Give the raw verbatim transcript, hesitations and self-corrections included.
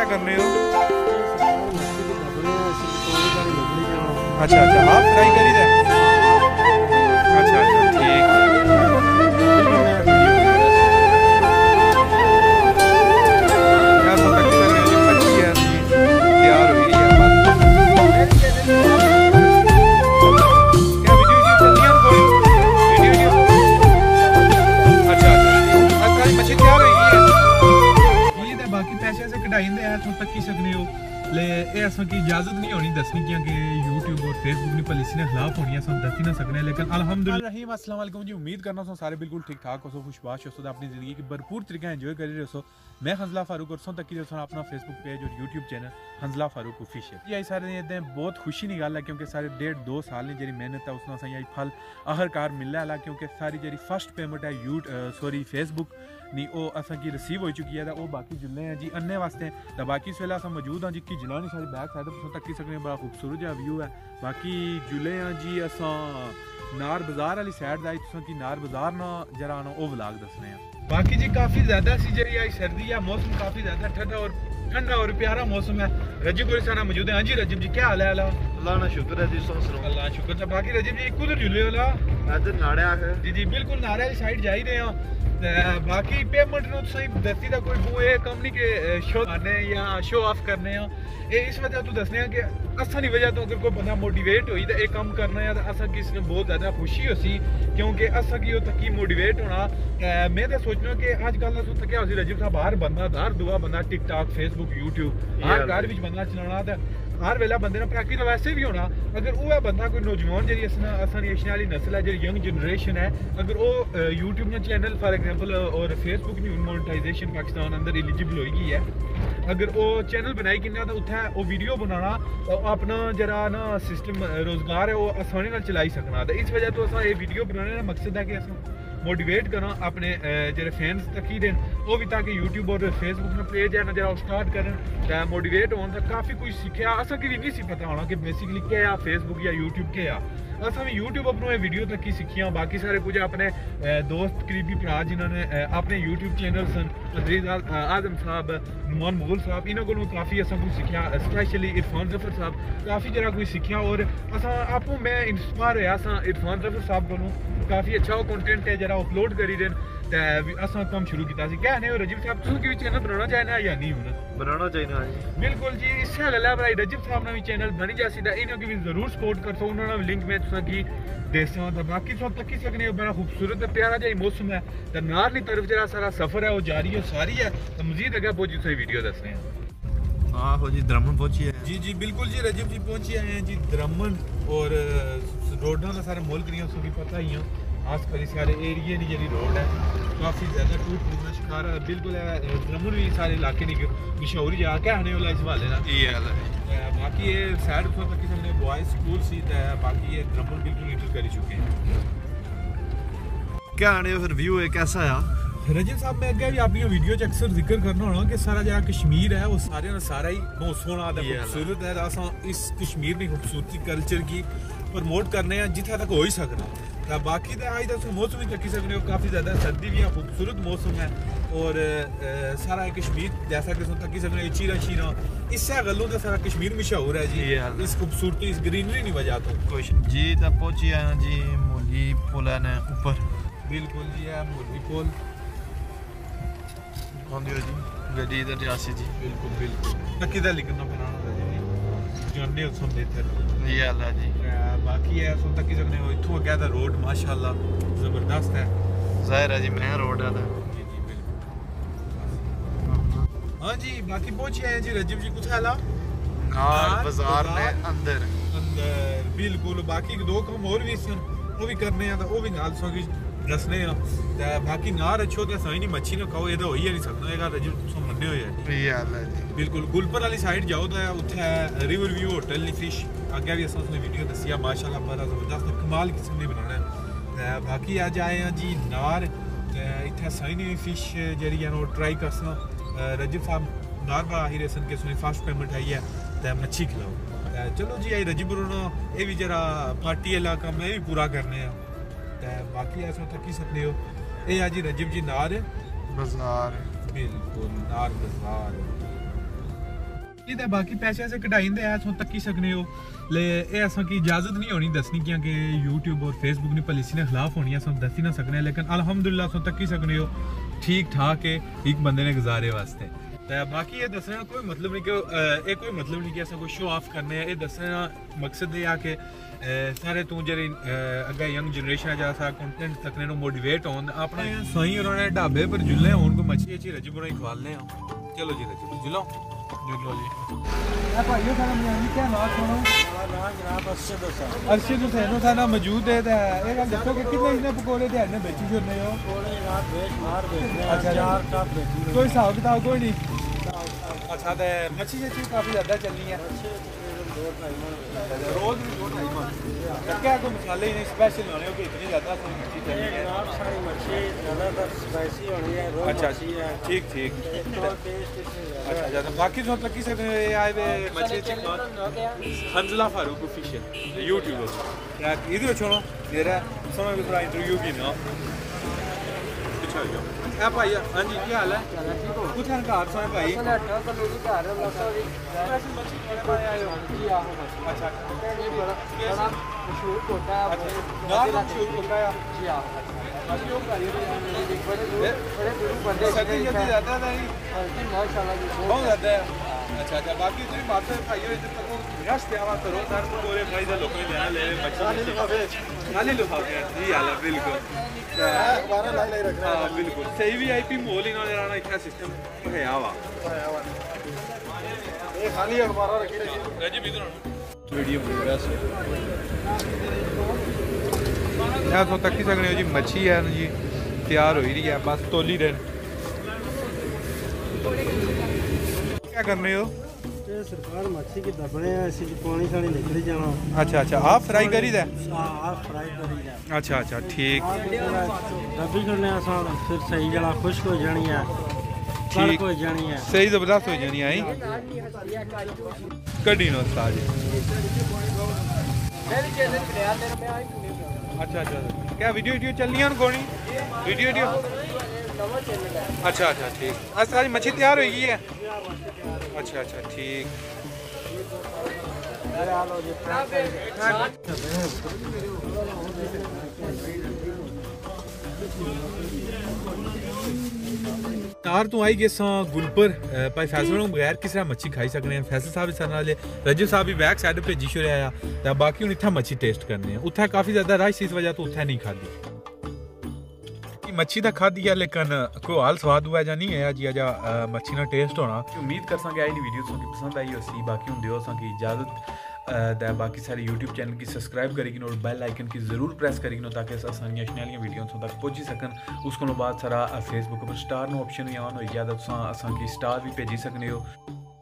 करने हो? अच्छा अच्छा आप फ्राई करी दे। अच्छा अच्छा ठीक तैयार हुई है क्या वीडियो चलती है कोई वीडियो? अच्छा अच्छा मछली तैयार हुई है। बाकी पैसे से कढ़ाई दे तुम तक्की सकने हो ले ये असा की इजाजत नहीं होनी दसनी की कि यूट्यूब और फेसबुक ने पॉलिसी ने खिलाफ होनी है हम दस ही ना सकने लेकिन अल्हम्दुलिल्लाह रहीम अस्सलाम वालेकुम जी उम्मीद करना सो सारे बिल्कुल ठीक ठाक हो सो खुशबाश हो सो अपनी जिंदगी की भरपूर तरीके एंजॉय कर रहे हो। मैं हंजला फारूक और सो तक की अपना फेसबुक पेज और YouTube channel Hanzala Farooq official यही सारे इतने बहुत खुशी की गल है क्योंकि सारे डेढ़ दो साल ने जी मेहनत है उसने असा फल आखिरकार मिलने वाला क्योंकि सारी जी फर्स्ट पेमेंट है यू सॉरी फेसबुक नहीं वो असा की रिसीव हो चुकी है वो बाकी जुल्ले हैं जी अन्ने वास्ते तो बाकी इस वेले अस मौजूद हाँ जी कि जिला नहीं सारी बैक साइड तुम तक सकने बड़ा खूबसूरत जहा व्यू है बाकी जुले हैं जी अस नार बाजार वाली साइड का तुम कि नार बाजार ना जरा ना वो व्लॉग दसने हैं। बाकी जी काफ़ी ज़्यादा सी जी आई सर्दी है मौसम काफ़ी ज़्यादा ठंडा और ठंडा और प्यारा मौसम है। रजीब और सारा मौजूद है। हाँ जी रजीब जी क्या हाल है? अल्लाह ना शुक्र है जी अल्लाह शुक्र है। बाकी रजीब जी कुधर जुले वाला इधर नाड़े है जी जी बिल्कुल नाड़े वाली साइड जा ही रहे हैं। बाकी पेमेंट नो सही दस्ती का कोई वो ये कम नहीं कि शो करने या शो ऑफ करने ये इस वजह तो दसने कि असा नहीं वजह तो अगर कोई बंदा मोटिवेट होई तो ये कम करना है तो असा किसी ने बहुत ज़्यादा खुशी हो सी क्योंकि असा की तकी मोटिवेट होना मैं तो सोचना कि अजकल तो क्या हो रजीब साहब हर बंदा हर दुआ बंदा टिकटॉक फेसबुक यूट्यूब हर घर में बंदा चलाना तो हर वेला बंदे प्राकृति तो वैसे भी होना अगर वह बंदा कोई नौजवान जी असा एशिया वाली नस्ल है जी यंग जनरेशन है अगर वो यूट्यूब ने चैनल फॉर एग्जांपल और फेसबुक ने मोनेटाइजेशन पाकिस्तान अंदर एलिजिबल हो गई है अगर वो चैनल बनाई किन्ना तो उत्थे वो वीडियो बनाना तो अपना जरा ना सिस्टम रोजगार है वो आसानी नाल चलाई सकना तो इस वजह तो असा ये वीडियो बनाने का मकसद है कि अस मोटिवेट करा अपने जो फैंस तक ही देन वो भी ताकि यूट्यूब और फेसबुक में पेज है ना जरा स्टार्ट करन मोटिवेट होन तो काफ़ी कुछ सीखा असा की भी नहीं सी पता होना कि बेसिकली क्या फेसबुक या यूट्यूब क्या असा भी यूट्यूब अपनों वीडियो तक ही सीखियां बाकी सारे कुछ अपने दोस्त करीबी भरा जिन्होंने अपने यूट्यूब चैनल सन अजीज आजम साहब नुमान मुगल साहब इन्हों को काफ़ी असा कुछ सीखा स्पेशली इरफान जफर साहब काफ़ी जरा कुछ सीखा और असा आपको मैं इंस्पायर होया असा इरफान जफर साहब को काफ़ी अच्छा वो कंटेंट है जरा अपलोड करी देन असा काम शुरू किया क्या नहीं रजीब साहब तुम भी चैनल बनाना चाहना या नहीं होना बनाना चाहिए बिल्कुल जी इससे गल है भाई रजीब साहब ने भी चैनल बनी जैसी इन्होंने भी जरूर सपोर्ट कर सो उन्होंने लिंक में तुसा की देसा तो बाकी सब तक ही सकने बड़ा खूबसूरत प्यारा जहा मौसम है तो नारली तरफ जरा सारा सफर है वो जारी है सारी है तो मजीद अगर पहुंची सही वीडियो दसने हैं। हाँ हो जी द्रमन पहुंची है जी जी बिल्कुल जी रजीब जी पहुंचे आए हैं जी द्रमन और रोडा का सारा मुल्क नहीं उसको भी पता ही है आस पास सारे एरिए की जी रोड है काफ़ी ज़्यादा टूट फूटना शिकार है बिल्कुल द्रमन भी सारे इलाके नहीं मशहूर जा के आने वाला इस हवाले ना बाकी ये सैड तक किसी बॉयज स्कूल सी बाकी ये द्रमन बिल्कुल इंटर कर चुके हैं। क्या आने फिर व्यू है कैसा है रजीब साहब मैं अगे भी अपनी वीडियो च अक्सर जिक्र करना होना कि सारा जहाँ कश्मीर है वो सारे ना सारा ही बहुत सोहना खूबसूरत है असा इस कश्मीर की खूबसूरती कल्चर की प्रमोट करने जिथे तक हो ही सकना तो बाकी तो अज तक मौसम ही तकी सकते हो काफ़ी ज़्यादा सर्दी भी है खूबसूरत मौसम है और आ, सारा कश्मीर जैसा कि तकी सकते हो चीरा शीरा इससे गलों तो सारा कश्मीर मशहूर है जी इस खूबसूरती इस ग्रीनरी की वजह तो कुछ जी तो पहुंची है जी मुर्गी पुल है ऊपर बिल्कुल जी है मुर्गी पुल जी गड्डी इधर जासी जी बिल्कुल बिल्कुल तकी दा लिखना बनाना जानने हो सुन बेहतर ये अल्लाह जी बाकी है सुन तक सकने हो इथों अगे दा रोड माशाल्लाह जबरदस्त है जाहिर है जी मैं रोड है जी जी बिल्कुल हां जी बाकी पहुंचे हैं जी रजीब जी कुछ हाला नार बाजार ने अंदर अंदर बिल्कुल बाकी दो काम और भी सन वो भी करने हैं तो वो भी नाल सो की दसने हैं बाकी नार अच्छो तो सही नहीं मच्छी ना खाओ ये तो हो ही नहीं सकता है रजीब तुम मन्ने हो ये अल्लाह जी बिल्कुल गुलपर वाली साइड जाओ तो उत्थे रिवर व्यू होटल नी फिश अगे भी असा उसने वीडियो दसिया माशाल्लाह बड़ा जबरदस्त कमाल किस्म ने बनाना है बाकी अज आए हैं जी नार इतने सही नहीं फिश जी है ट्राई करसा रजीब साहब नार बड़ा ही रेसन के फर्स्ट पेमेंट आई है तो मच्छी खिलाओ चलो जी आई रजीब ये भी जरा पार्टी वाला काम ये भी पूरा करने बाकी ऐसा तकी सकते हो ये जी रजीब जी नार बाजार बिल्कुल नार बाजार ये ते बाकी पैसे ऐसे कढाइंदे ऐ सो तक्की सकने हो ले ए असां की इजाजत नहीं होनी दसनी क्या कि यूट्यूब और फेसबुक ने पॉलिसी ने खिलाफ होनी है, असां दसी ना सकने, लेकिन अल्हम्दुलिल्लाह सो तक्की सकने हो ठीक ठाक है एक बंदे ने गुजारे वास्ते। तो बाकी ये दसना कोई मतलब नहीं कि ये कोई मतलब नहीं कि असां कोई शो ऑफ करने ये दसना मकसद ये आ कि सारे तू जेह्ड़ी अग्गे यंग जनरेशन जा सा कंटेंट तकने नु मोटिवेट होन अपना सही उन्होंने ढाबे पर जुल्ले होन को मच्छी अच्छी रजी बनाई खवालने हो। चलो जी रजी जुलो जुलो जी ए भाइयों सारा मैं क्या नाम सुनो नाम जनाब अरशद हुसैन अरशद हुसैन साना मौजूद है। ये गल दसो कि कितने इतने पकोड़े ध्यान में बेची जुलने हो? पकोड़े रात बेच मार बेचने अच्छा चार कप बेची कोई हिसाब किताब कोई नहीं। अच्छा तो मच्छी अच्छी काफ़ी ज़्यादा चलनी है रोज भी दो ढाई मन क्या कोई मसाले ही नहीं स्पेशल होने हो कि इतनी ज़्यादा मच्छी चलनी है? जनाब सारी मच्छी ज़्यादातर स्पाइसी होनी है। अच्छा ठीक ठीक अच्छा अच्छा तो बाकी जो लगी सकते हैं आए वे मच्छी हंजला फारूक ऑफिशियल यूट्यूब क्या इधर छोड़ो मेरा समय भी थोड़ा इंटरव्यू भी ना अच्छा ए भाई हां जी क्या हाल है? कुछ घर सोए भाई अच्छा बड़ा मशहूर होता है मशहूर होता है बहुत ज़्यादा है। अच्छा अच्छा बाकी तुम बात भाई रश त्यावा करो सर पूरे भाई दे लोग लेना ले मच्छी खाली लिफाफे जी हाल है बिल्कुल हमारा लाई लाई रखना हां बिल्कुल सही वीआईपी माहौल इन्होंने रहना इतना सिस्टम है आवा ये खाली अखबार रखी रही राजीव इधर वीडियो पूरा से यहां तो तक ही सकने हो जी मच्छी है जी तैयार हो रही है बस तोली रहे क्या करने हो? सरकार मच्छी की दबने हैं इसी पानी शानी निकली जाना। अच्छा अच्छा आप फ्राई करी दे? आप फ्राई करी दे। अच्छा अच्छा ठीक दबी छोड़ने आसान फिर सही जला खुश्क हो जानी है ठीक हो जानी है सही जबरदस्त हो जानी है कड़ी नो साज। अच्छा अच्छा क्या वीडियो वीडियो चलनी है कोनी वीडियो वीडियो अच्छा अच्छा ठीक आज सारी मच्छी तैयार हो गई है। अच्छा अच्छा ठीक तार तू आई गए गुलपुर भाई फैसल बगैर किस तरह मच्छी खाई सकने हैं। फैसल साहब सर नाल रजब साहब भी बैक साइड भेजी छोड़े आया तो बाकी हूँ इतना मच्छी टेस्ट करने हैं उत्थे काफ़ी ज़्यादा रश इस वजह तो उत्थे नहीं खाधी मच्छी तो खाधी है लेकिन कोई हाल स्वाद हुआ या नहीं है जी अजा मच्छी ना टेस्ट होना। उम्मीद कर सकें आई वीडियो तुसें पसंद आई होसी बाकी हूँ दियो की इजाज़त दा बाकी सारे यूट्यूब चैनल की सब्सक्राइब करेगी और बेल आइकन की जरूर प्रेस करेगी ताकि आसानियां शनैलियां वीडियो तक पहुंची सकन। उसको बाद सारा फेसबुक पर स्टार नो ऑप्शन भी ऑन हो गया तो असा की स्टार भी भेजी सकने हो।